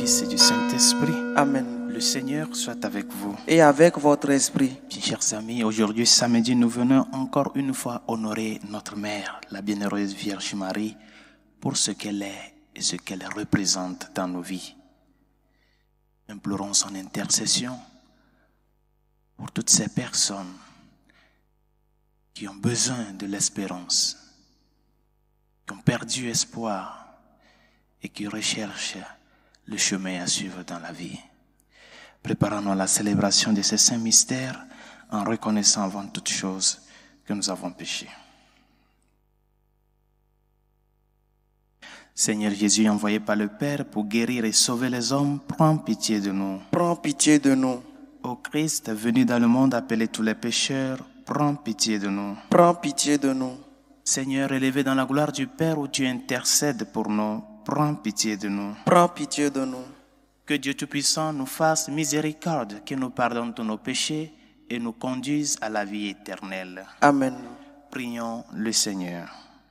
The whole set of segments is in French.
Fils et du Saint-Esprit. Amen. Le Seigneur soit avec vous. Et avec votre esprit. Bien, chers amis, aujourd'hui samedi, nous venons encore une fois honorer notre Mère, la bienheureuse Vierge Marie, pour ce qu'elle est et ce qu'elle représente dans nos vies. Implorons son intercession pour toutes ces personnes qui ont besoin de l'espérance, qui ont perdu espoir et qui recherchent le chemin à suivre dans la vie. Préparons-nous à la célébration de ces saints mystères en reconnaissant avant toute chose que nous avons péché. Seigneur Jésus, envoyé par le Père pour guérir et sauver les hommes, prends pitié de nous. Prends pitié de nous. Ô Christ, venu dans le monde appeler tous les pécheurs, prends pitié de nous. Prends pitié de nous. Seigneur, élevé dans la gloire du Père où tu intercèdes pour nous, prends pitié de nous. Prends pitié de nous. Que Dieu Tout-Puissant nous fasse miséricorde, qu'il nous pardonne tous nos péchés et nous conduise à la vie éternelle. Amen. Prions le Seigneur.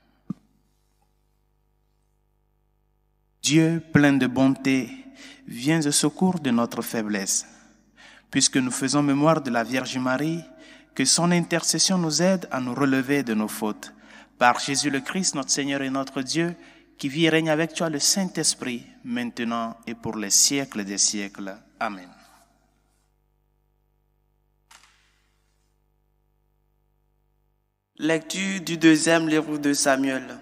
Dieu, plein de bonté, viens au secours de notre faiblesse. Puisque nous faisons mémoire de la Vierge Marie, que son intercession nous aide à nous relever de nos fautes. Par Jésus le Christ, notre Seigneur et notre Dieu, qui vit et règne avec toi le Saint-Esprit, maintenant et pour les siècles des siècles. Amen. Lecture du deuxième livre de Samuel.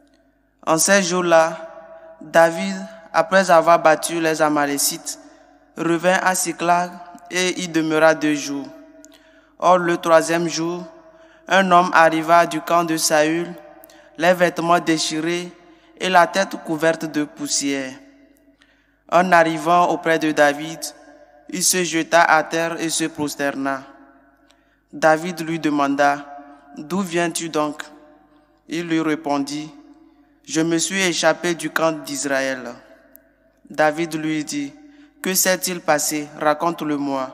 En ces jours-là, David, après avoir battu les Amalécites, revint à Siclag et y demeura 2 jours. Or, le 3e jour, un homme arriva du camp de Saül, les vêtements déchirés et la tête couverte de poussière. En arrivant auprès de David, il se jeta à terre et se prosterna. David lui demanda: « D'où viens-tu donc ?» Il lui répondit: « Je me suis échappé du camp d'Israël. » David lui dit: « Que s'est-il passé? Raconte-le-moi. »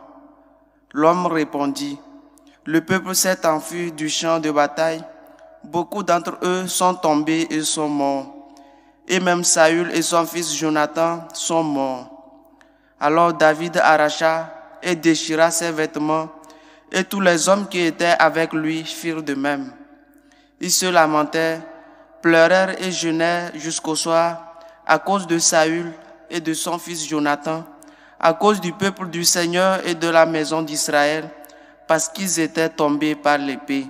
L'homme répondit: « Le peuple s'est enfui du champ de bataille. Beaucoup d'entre eux sont tombés et sont morts. Et même Saül et son fils Jonathan sont morts. » Alors David arracha et déchira ses vêtements, et tous les hommes qui étaient avec lui firent de même. Ils se lamentèrent, pleurèrent et jeûnèrent jusqu'au soir à cause de Saül et de son fils Jonathan, à cause du peuple du Seigneur et de la maison d'Israël, parce qu'ils étaient tombés par l'épée.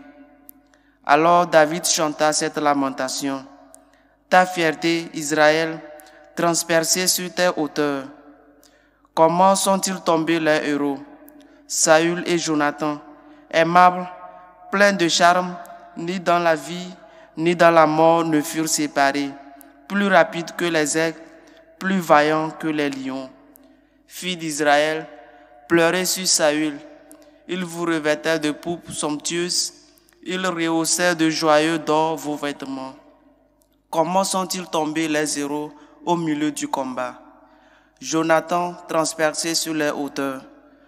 Alors David chanta cette lamentation: « Ta fierté, Israël, transpercée sur tes hauteurs. Comment sont-ils tombés les héros, Saül et Jonathan, aimables, pleins de charme, ni dans la vie, ni dans la mort ne furent séparés, plus rapides que les aigles, plus vaillants que les lions. Filles d'Israël, pleurez sur Saül. Ils vous revêtaient de pourpre somptueuse, ils rehaussaient de joyeux d'or vos vêtements. Comment sont-ils tombés les héros au milieu du combat? Jonathan transpercé sur les hauteurs.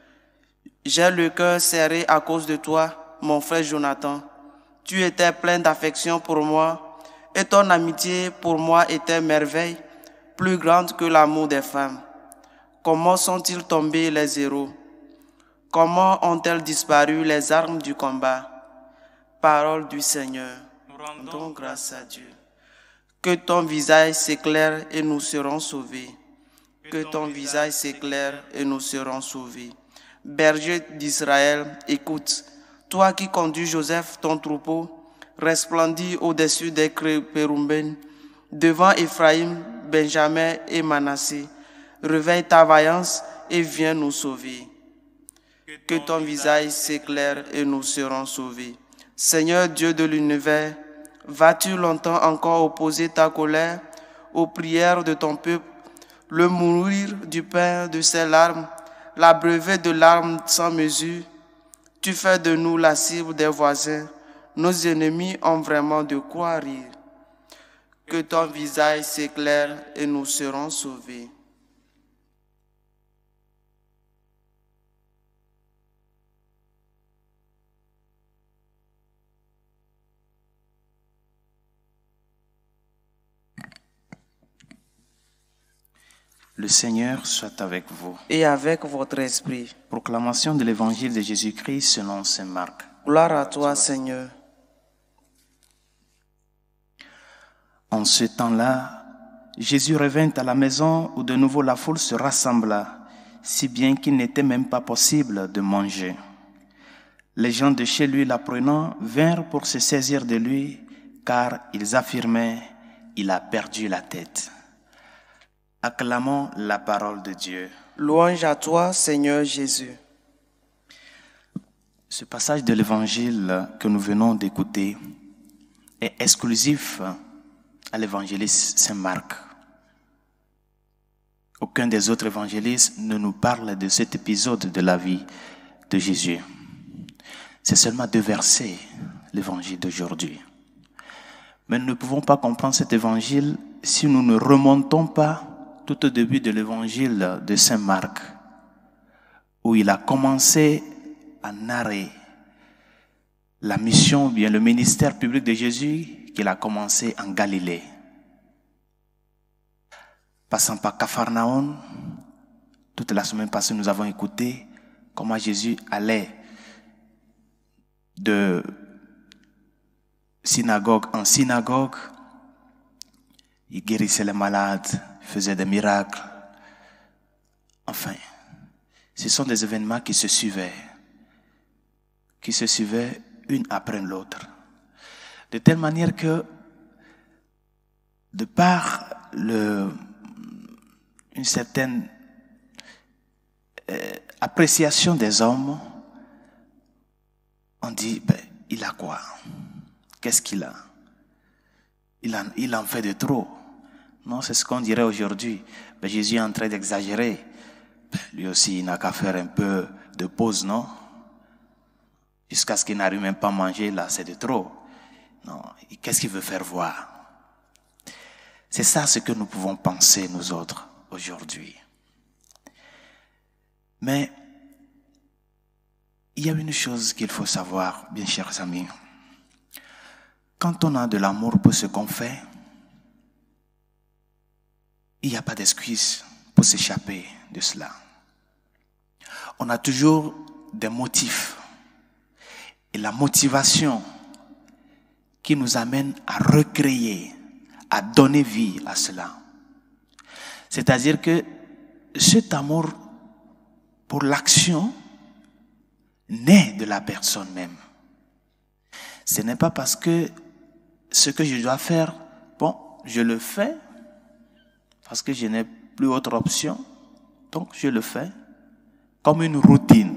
J'ai le cœur serré à cause de toi, mon frère Jonathan. Tu étais plein d'affection pour moi, et ton amitié pour moi était merveille, plus grande que l'amour des femmes. Comment sont-ils tombés les héros? Comment ont-elles disparu les armes du combat? Parole du Seigneur. Nous rendons grâce à Dieu. Que ton visage s'éclaire et nous serons sauvés. Que ton visage s'éclaire et nous serons sauvés. Berger d'Israël, écoute. Toi qui conduis Joseph, ton troupeau, resplendis au-dessus des Pérumbènes, devant Éphraïm, Benjamin et Manassé. Réveille ta vaillance et viens nous sauver. Que ton visage s'éclaire et nous serons sauvés. Seigneur Dieu de l'univers, vas-tu longtemps encore opposer ta colère aux prières de ton peuple, le mourir du pain de ses larmes, l'abreuver de larmes sans mesure? Tu fais de nous la cible des voisins, nos ennemis ont vraiment de quoi rire. Que ton visage s'éclaire et nous serons sauvés. Le Seigneur soit avec vous. et avec votre esprit. Proclamation de l'évangile de Jésus-Christ selon saint Marc. Gloire à toi, Seigneur. En ce temps-là, Jésus revint à la maison où de nouveau la foule se rassembla, si bien qu'il n'était même pas possible de manger. Les gens de chez lui l'apprenant vinrent pour se saisir de lui, car ils affirmaient « Il a perdu la tête ». Acclamons la parole de Dieu. Louange à toi, Seigneur Jésus. Ce passage de l'évangile que nous venons d'écouter est exclusif à l'évangéliste Saint Marc. Aucun des autres évangélistes ne nous parle de cet épisode de la vie de Jésus. C'est seulement 2 versets, l'évangile d'aujourd'hui. Mais nous ne pouvons pas comprendre cet évangile si nous ne remontons pas tout au début de l'évangile de Saint Marc, où il a commencé à narrer la mission, bien le ministère public de Jésus qu'il a commencé en Galilée. Passant par Capharnaüm, toute la semaine passée, nous avons écouté comment Jésus allait de synagogue en synagogue. Il guérissait les malades, il faisait des miracles. Enfin, ce sont des événements qui se suivaient une après l'autre. De telle manière que, de par une certaine appréciation des hommes, on dit, il a quoi? Qu'est-ce qu'il a? Il en fait de trop. Non, c'est ce qu'on dirait aujourd'hui. Jésus est en train d'exagérer. Lui aussi, il n'a qu'à faire un peu de pause, non? Jusqu'à ce qu'il n'arrive même pas à manger, là, c'est de trop. Non, qu'est-ce qu'il veut faire voir? C'est ça ce que nous pouvons penser, nous autres, aujourd'hui. Mais il y a une chose qu'il faut savoir, bien chers amis. Quand on a de l'amour pour ce qu'on fait, il n'y a pas d'excuse pour s'échapper de cela. On a toujours des motifs. Et la motivation qui nous amène à recréer, à donner vie à cela. C'est-à-dire que cet amour pour l'action naît de la personne même. Ce n'est pas parce que ce que je dois faire, je le fais parce que je n'ai plus autre option, donc je le fais comme une routine.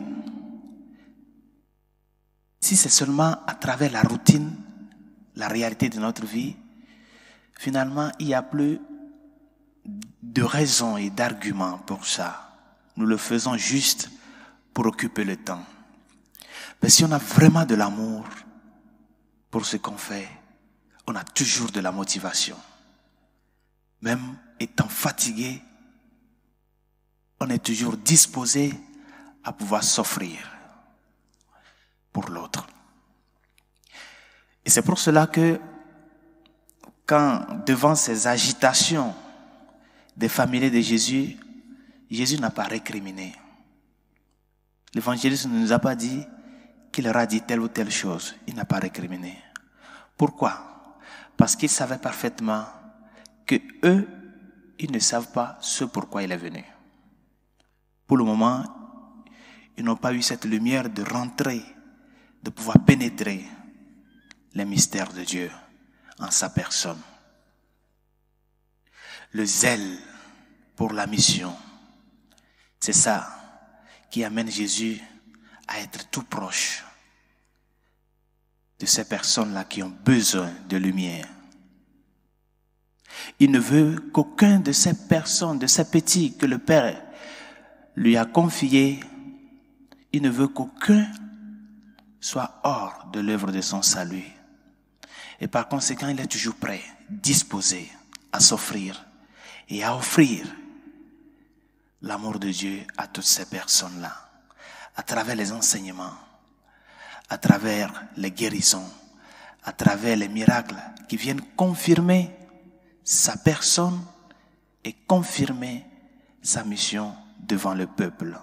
Si c'est seulement à travers la routine, la réalité de notre vie, finalement, il n'y a plus de raisons et d'arguments pour ça. Nous le faisons juste pour occuper le temps. Mais si on a vraiment de l'amour pour ce qu'on fait, on a toujours de la motivation. Même étant fatigué, on est toujours disposé à pouvoir s'offrir pour l'autre. Et c'est pour cela que quand devant ces agitations des familiers de Jésus, Jésus n'a pas récriminé. L'évangéliste ne nous a pas dit qu'il leur a dit telle ou telle chose. Il n'a pas récriminé. Pourquoi? Parce qu'il savait parfaitement que eux, ils ne savent pas ce pourquoi il est venu. Pour le moment, ils n'ont pas eu cette lumière de rentrer, de pouvoir pénétrer les mystères de Dieu en sa personne. Le zèle pour la mission, c'est ça qui amène Jésus à être tout proche de ces personnes-là qui ont besoin de lumière. Il ne veut qu'aucun de ces personnes, de ces petits que le Père lui a confiés, il ne veut qu'aucun soit hors de l'œuvre de son salut. Et par conséquent, il est toujours prêt, disposé à s'offrir et à offrir l'amour de Dieu à toutes ces personnes-là, à travers les enseignements, à travers les guérisons, à travers les miracles qui viennent confirmer sa personne et confirmer sa mission devant le peuple.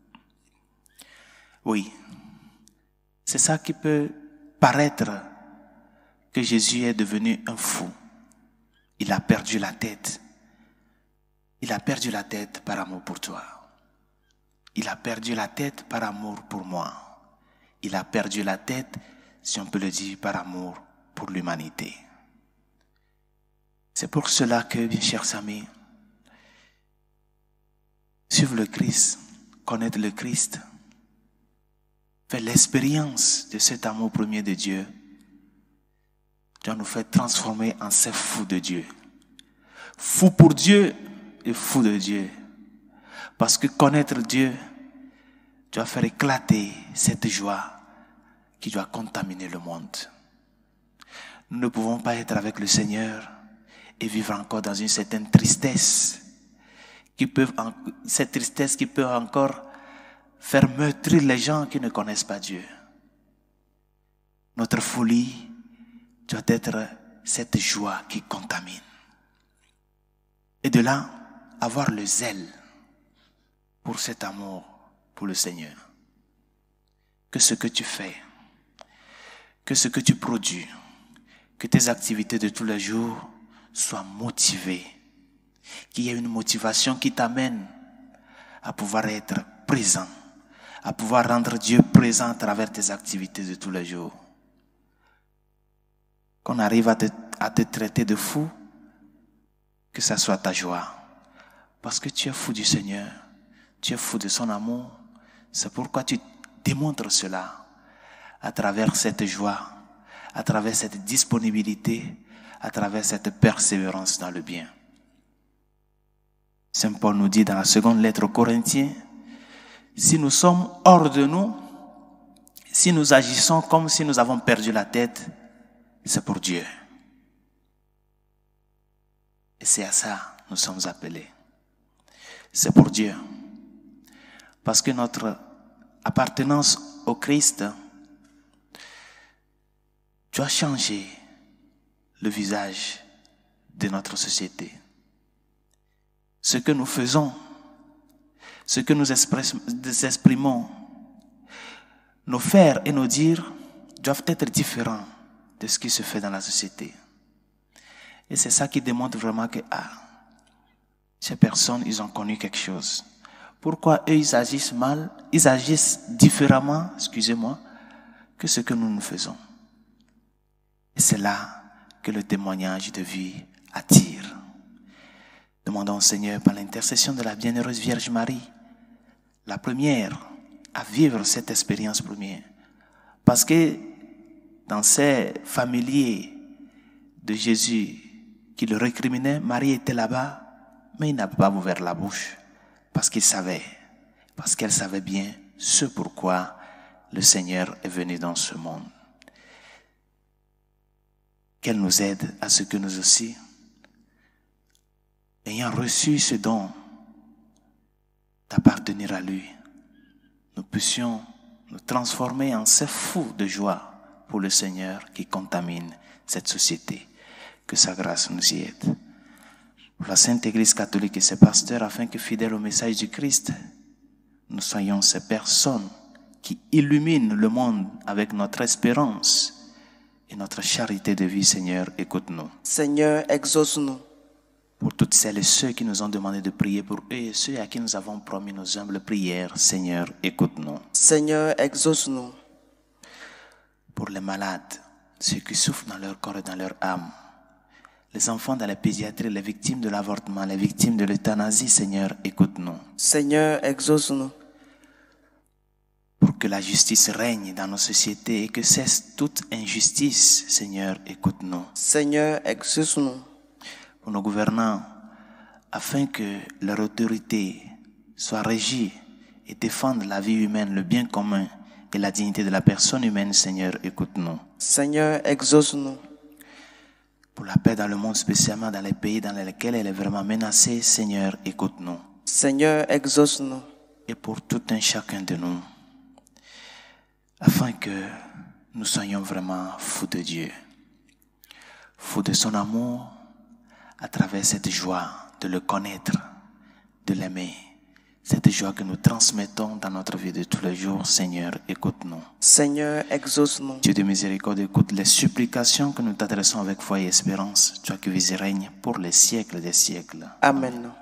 Oui, c'est ça qui peut paraître que Jésus est devenu un fou. Il a perdu la tête. Il a perdu la tête par amour pour toi. Il a perdu la tête par amour pour moi. Il a perdu la tête, si on peut le dire, par amour pour l'humanité. C'est pour cela que, bien chers amis, suivre le Christ, connaître le Christ, faire l'expérience de cet amour premier de Dieu, doit nous faire transformer en ces fous de Dieu. Fous pour Dieu et fous de Dieu. Parce que connaître Dieu doit faire éclater cette joie qui doit contaminer le monde. Nous ne pouvons pas être avec le Seigneur et vivre encore dans une certaine tristesse cette tristesse qui peut encore faire meurtrir les gens qui ne connaissent pas Dieu. Notre folie doit être cette joie qui contamine. Et de là, avoir le zèle pour cet amour pour le Seigneur. Que ce que tu fais, que ce que tu produis, que tes activités de tous les jours soient motivées. Qu'il y ait une motivation qui t'amène à pouvoir être présent, à pouvoir rendre Dieu présent à travers tes activités de tous les jours. Qu'on arrive à te traiter de fou, que ça soit ta joie. Parce que tu es fou du Seigneur, tu es fou de son amour. C'est pourquoi tu démontres cela à travers cette joie, à travers cette disponibilité, à travers cette persévérance dans le bien. Saint Paul nous dit dans la seconde lettre aux Corinthiens, si nous sommes hors de nous, si nous agissons comme si nous avons perdu la tête, c'est pour Dieu. Et c'est à ça que nous sommes appelés. C'est pour Dieu. Parce que notre appartenance au Christ doit changer le visage de notre société. Ce que nous faisons, ce que nous exprimons, nos faire et nos dire doivent être différents de ce qui se fait dans la société. Et c'est ça qui démontre vraiment que ces personnes, ils ont connu quelque chose. Pourquoi eux, ils agissent mal, ils agissent différemment, que ce que nous faisons. Et c'est là que le témoignage de vie attire. Demandons au Seigneur, par l'intercession de la bienheureuse Vierge Marie, la première à vivre cette expérience première. Parce que dans ces familiers de Jésus qui le récriminaient, Marie était là-bas, mais il n'a pas ouvert la bouche parce qu'elle savait bien ce pourquoi le Seigneur est venu dans ce monde. Qu'elle nous aide à ce que nous aussi, ayant reçu ce don d'appartenir à lui, nous puissions nous transformer en ces fous de joie pour le Seigneur qui contamine cette société. Que sa grâce nous y aide. Pour la Sainte Église catholique et ses pasteurs, afin que, fidèles au message du Christ, nous soyons ces personnes qui illuminent le monde avec notre espérance et notre charité de vie. Seigneur, écoute-nous. Seigneur, exauce-nous. Pour toutes celles et ceux qui nous ont demandé de prier pour eux et ceux à qui nous avons promis nos humbles prières, Seigneur, écoute-nous. Seigneur, exauce-nous. Pour les malades, ceux qui souffrent dans leur corps et dans leur âme, les enfants dans la pédiatrie, les victimes de l'avortement, les victimes de l'euthanasie, Seigneur, écoute-nous. Seigneur, exauce-nous. Pour que la justice règne dans nos sociétés et que cesse toute injustice, Seigneur, écoute-nous. Seigneur, exauce-nous. Pour nos gouvernants, afin que leur autorité soit régie et défende la vie humaine, le bien commun et la dignité de la personne humaine, Seigneur, écoute-nous. Seigneur, exauce-nous. Pour la paix dans le monde, spécialement dans les pays dans lesquels elle est vraiment menacée, Seigneur, écoute-nous. Seigneur, exauce-nous. Et pour tout un chacun de nous, afin que nous soyons vraiment fous de Dieu, fous de son amour, à travers cette joie de le connaître, de l'aimer. Cette joie que nous transmettons dans notre vie de tous les jours, Seigneur, écoute-nous. Seigneur, exauce-nous. Dieu de miséricorde, écoute les supplications que nous t'adressons avec foi et espérance, toi qui vis et règnes pour les siècles des siècles. Amen.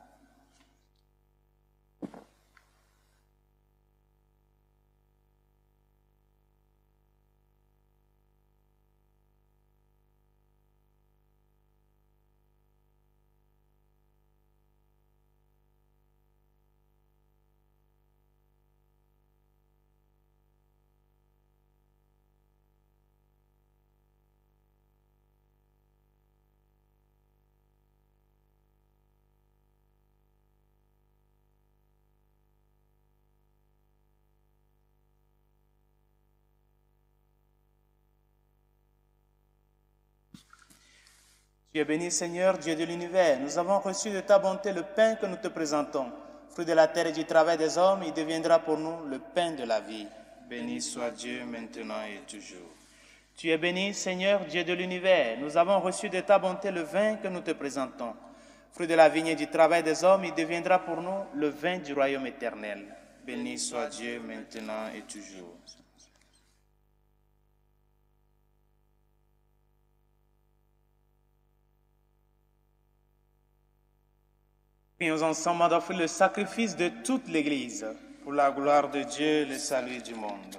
Tu es béni, Seigneur, Dieu de l'univers. Nous avons reçu de ta bonté le pain que nous te présentons. Fruit de la terre et du travail des hommes, il deviendra pour nous le pain de la vie. Béni soit Dieu maintenant et toujours. Tu es béni, Seigneur, Dieu de l'univers. Nous avons reçu de ta bonté le vin que nous te présentons. Fruit de la vigne et du travail des hommes, il deviendra pour nous le vin du royaume éternel. Béni soit Dieu maintenant et toujours. Prions ensemble d'offrir le sacrifice de toute l'Église pour la gloire de Dieu, le salut du monde.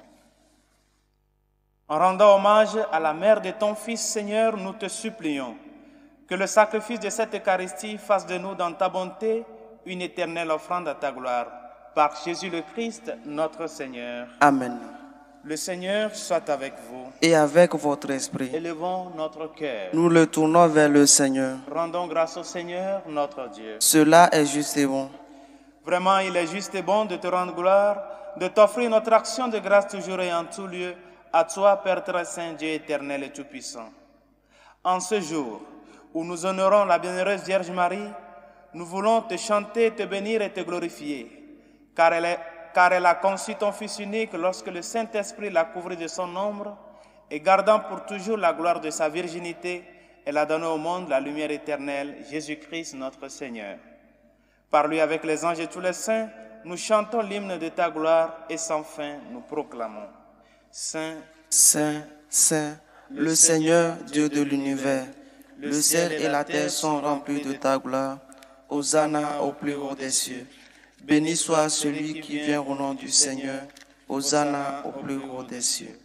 En rendant hommage à la mère de ton Fils, Seigneur, nous te supplions que le sacrifice de cette Eucharistie fasse de nous, dans ta bonté, une éternelle offrande à ta gloire. Par Jésus le Christ, notre Seigneur. Amen. Le Seigneur soit avec vous. Et avec votre esprit. Élevons notre cœur. Nous le tournons vers le Seigneur. Rendons grâce au Seigneur, notre Dieu. Cela est juste et bon. Vraiment, il est juste et bon de te rendre gloire, de t'offrir notre action de grâce toujours et en tout lieu, à toi, Père très saint, Dieu éternel et tout-puissant. En ce jour où nous honorons la bienheureuse Vierge Marie, nous voulons te chanter, te bénir et te glorifier, car elle a conçu ton Fils unique lorsque le Saint-Esprit l'a couvert de son ombre, et gardant pour toujours la gloire de sa virginité, elle a donné au monde la lumière éternelle, Jésus-Christ notre Seigneur. Par lui, avec les anges et tous les saints, nous chantons l'hymne de ta gloire et sans fin nous proclamons. Saint, Saint, Saint, le Seigneur, Dieu de l'univers, le ciel et la terre sont remplis de ta gloire. Hosanna au plus haut des cieux. Béni soit celui qui vient au nom du Seigneur. Hosanna au plus haut des cieux.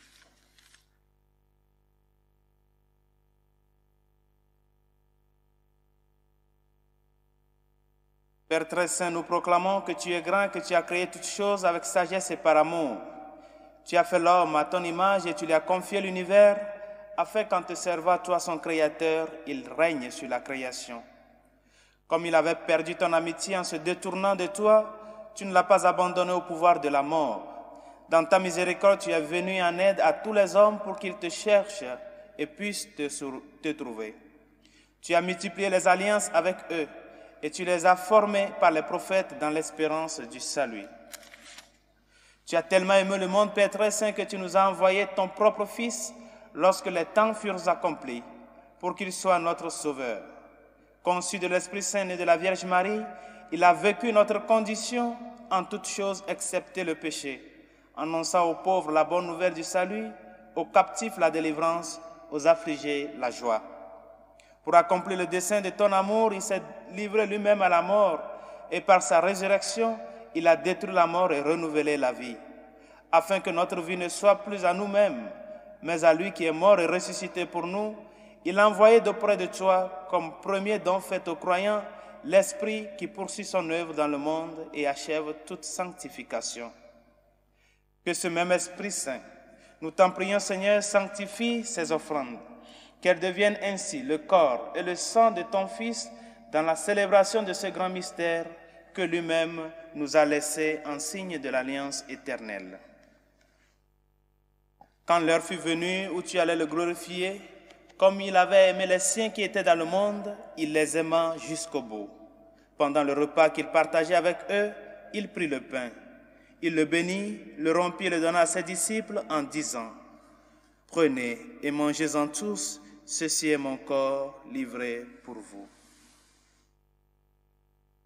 Père très saint, nous proclamons que tu es grand, que tu as créé toutes choses avec sagesse et par amour. Tu as fait l'homme à ton image et tu lui as confié l'univers, afin qu'en te servant, toi, son Créateur, il règne sur la création. Comme il avait perdu ton amitié en se détournant de toi, tu ne l'as pas abandonné au pouvoir de la mort. Dans ta miséricorde, tu es venu en aide à tous les hommes pour qu'ils te cherchent et puissent te trouver. Tu as multiplié les alliances avec eux et tu les as formés par les prophètes dans l'espérance du salut. Tu as tellement aimé le monde, Père très saint, que tu nous as envoyé ton propre Fils lorsque les temps furent accomplis, pour qu'il soit notre Sauveur. Conçu de l'Esprit Saint et de la Vierge Marie, il a vécu notre condition en toutes choses excepté le péché, annonçant aux pauvres la bonne nouvelle du salut, aux captifs la délivrance, aux affligés la joie. Pour accomplir le dessein de ton amour, il s'est livré lui-même à la mort, et par sa résurrection, il a détruit la mort et renouvelé la vie, afin que notre vie ne soit plus à nous-mêmes, mais à lui qui est mort et ressuscité pour nous. Il a envoyé d'auprès de toi, comme premier don fait aux croyants, l'Esprit qui poursuit son œuvre dans le monde et achève toute sanctification. Que ce même Esprit Saint, nous t'en prions, Seigneur, sanctifie ces offrandes, qu'elles deviennent ainsi le corps et le sang de ton Fils dans la célébration de ce grand mystère que lui-même nous a laissé en signe de l'alliance éternelle. Quand l'heure fut venue où tu allais le glorifier, comme il avait aimé les siens qui étaient dans le monde, il les aima jusqu'au bout. Pendant le repas qu'il partageait avec eux, il prit le pain. Il le bénit, le rompit et le donna à ses disciples en disant : « Prenez et mangez-en tous, ceci est mon corps livré pour vous. »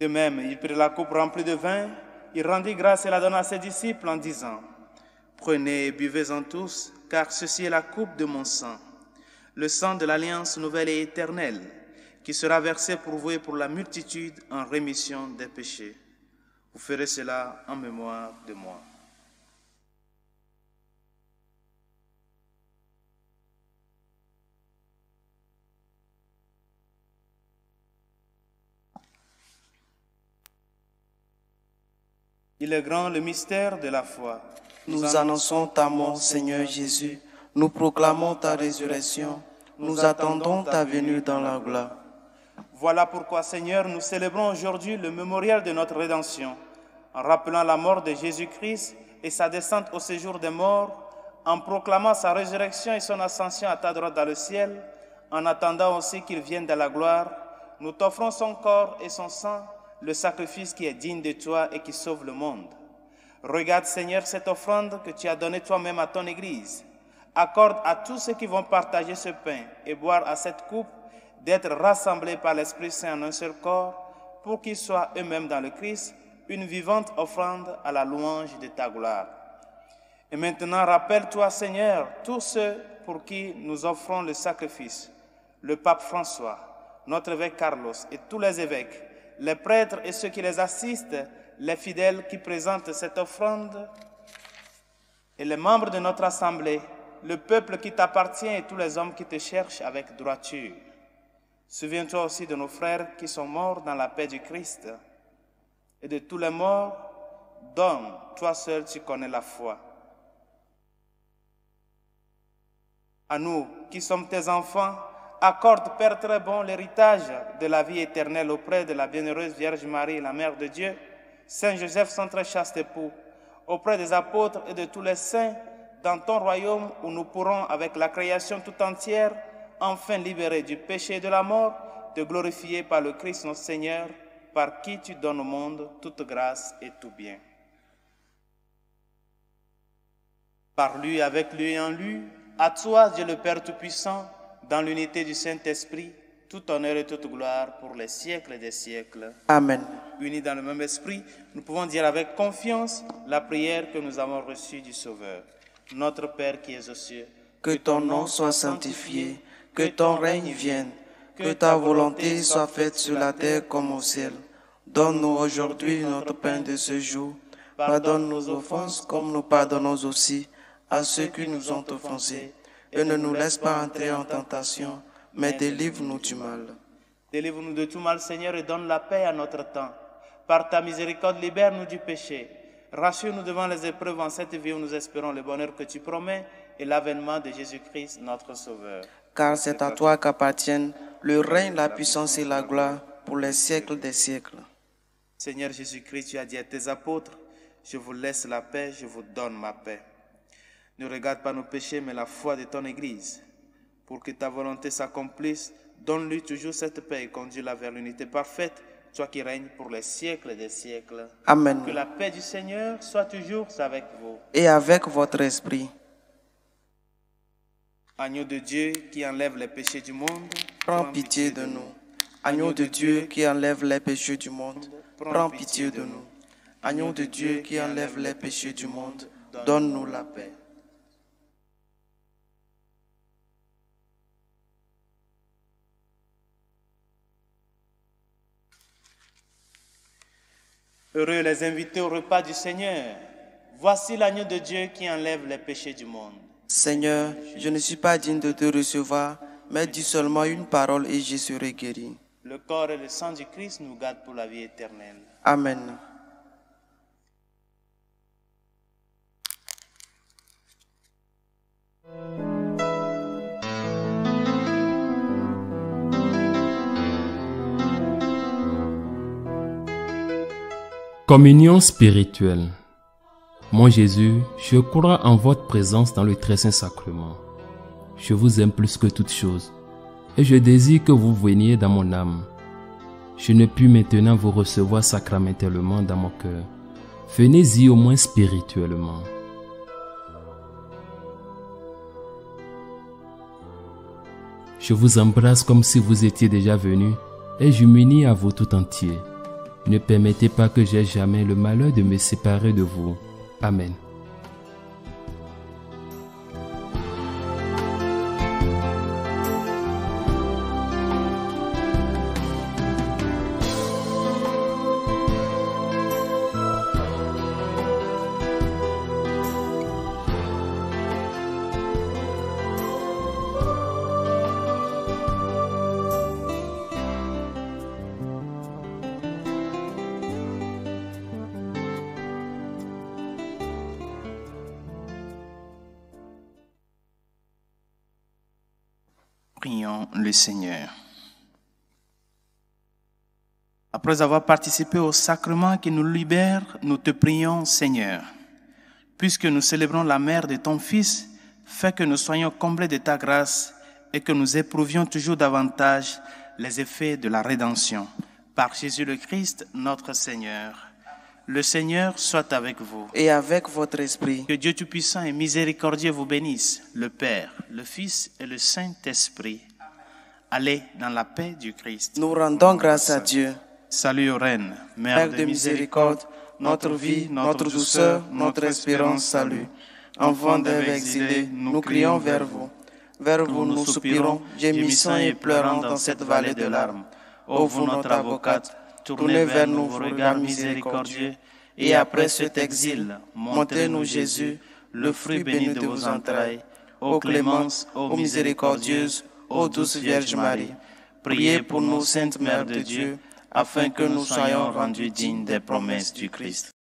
De même, il prit la coupe remplie de vin, il rendit grâce et la donna à ses disciples en disant, « Prenez et buvez-en tous, car ceci est la coupe de mon sang, le sang de l'alliance nouvelle et éternelle, qui sera versé pour vous et pour la multitude en rémission des péchés. Vous ferez cela en mémoire de moi. » Il est grand le mystère de la foi. Nous annonçons ta mort, Seigneur Jésus. Nous proclamons ta résurrection. Nous attendons ta venue dans la gloire. Voilà pourquoi, Seigneur, nous célébrons aujourd'hui le mémorial de notre rédemption, en rappelant la mort de Jésus-Christ et sa descente au séjour des morts, en proclamant sa résurrection et son ascension à ta droite dans le ciel, en attendant aussi qu'il vienne de la gloire. Nous t'offrons son corps et son sang, le sacrifice qui est digne de toi et qui sauve le monde. Regarde, Seigneur, cette offrande que tu as donnée toi-même à ton Église. Accorde à tous ceux qui vont partager ce pain et boire à cette coupe d'être rassemblés par l'Esprit Saint en un seul corps, pour qu'ils soient eux-mêmes dans le Christ une vivante offrande à la louange de ta gloire. Et maintenant, rappelle-toi, Seigneur, tous ceux pour qui nous offrons le sacrifice, le pape François, notre évêque Carlos et tous les évêques, les prêtres et ceux qui les assistent, les fidèles qui présentent cette offrande, et les membres de notre assemblée, le peuple qui t'appartient et tous les hommes qui te cherchent avec droiture. Souviens-toi aussi de nos frères qui sont morts dans la paix du Christ, et de tous les morts, donne, toi seul tu connais la foi. À nous qui sommes tes enfants, accorde, Père très bon, l'héritage de la vie éternelle auprès de la bienheureuse Vierge Marie, la Mère de Dieu, Saint Joseph, son très chaste époux, auprès des apôtres et de tous les saints, dans ton royaume où nous pourrons, avec la création tout entière, enfin libérés du péché et de la mort, te glorifier par le Christ notre Seigneur, par qui tu donnes au monde toute grâce et tout bien. Par lui, avec lui et en lui, à toi, Dieu le Père Tout-Puissant, dans l'unité du Saint-Esprit, tout honneur et toute gloire pour les siècles des siècles. Amen. Unis dans le même esprit, nous pouvons dire avec confiance la prière que nous avons reçue du Sauveur. Notre Père qui es aux cieux, que ton nom soit sanctifié, que ton règne vienne, que ta volonté soit faite sur la terre comme au ciel. Donne-nous aujourd'hui notre pain de ce jour. Pardonne nos offenses comme nous pardonnons aussi à ceux qui nous ont offensés. Et ne nous laisse pas entrer en tentation, mais délivre-nous du mal. Délivre-nous de tout mal, Seigneur, et donne la paix à notre temps. Par ta miséricorde, libère-nous du péché. Rassure-nous devant les épreuves en cette vie où nous espérons le bonheur que tu promets et l'avènement de Jésus-Christ, notre Sauveur. Car c'est à toi qu'appartiennent le règne, la puissance et la gloire pour les siècles des siècles. Seigneur Jésus-Christ, tu as dit à tes apôtres, je vous laisse la paix, je vous donne ma paix. Ne regarde pas nos péchés, mais la foi de ton Église. Pour que ta volonté s'accomplisse, donne-lui toujours cette paix et conduis-la vers l'unité parfaite, toi qui règnes pour les siècles des siècles. Amen. Que la paix du Seigneur soit toujours avec vous. Et avec votre esprit. Agneau de Dieu qui enlève les péchés du monde, prends pitié de nous. Agneau de Dieu qui enlève les péchés du monde, prends pitié de nous. Agneau de Dieu qui enlève les péchés du monde, donne-nous la paix. Heureux les invités au repas du Seigneur. Voici l'agneau de Dieu qui enlève les péchés du monde. Seigneur, je ne suis pas digne de te recevoir, mais dis seulement une parole et je serai guéri. Le corps et le sang du Christ nous gardent pour la vie éternelle. Amen. Communion spirituelle. Mon Jésus, je crois en votre présence dans le très saint sacrement. Je vous aime plus que toute chose, et je désire que vous veniez dans mon âme. Je ne puis maintenant vous recevoir sacramentellement dans mon cœur. Venez-y au moins spirituellement. Je vous embrasse comme si vous étiez déjà venu, et je m'unis à vous tout entier. Ne permettez pas que j'aie jamais le malheur de me séparer de vous. Amen. Prions le Seigneur. Après avoir participé au sacrement qui nous libère, nous te prions, Seigneur. Puisque nous célébrons la mère de ton Fils, fais que nous soyons comblés de ta grâce et que nous éprouvions toujours davantage les effets de la rédemption. Par Jésus le Christ, notre Seigneur. Le Seigneur soit avec vous. Et avec votre esprit. Que Dieu Tout-Puissant et miséricordieux vous bénisse, le Père, le Fils et le Saint-Esprit. Allez dans la paix du Christ. Nous rendons grâce à Dieu. Salut aux reines, Mère de miséricorde, notre vie, notre douceur, notre espérance, salut. Enfants d'Ève exilés, nous crions vers vous. Vers vous nous soupirons, gémissant et pleurant dans cette vallée de larmes. Ô vous notre avocate, tournez vers nous vos regards miséricordieux, et après cet exil, montrez-nous Jésus, le fruit béni de vos entrailles. Ô clémence, ô miséricordieuse, ô douce Vierge Marie, priez pour nous, Sainte Mère de Dieu, afin que nous soyons rendus dignes des promesses du Christ.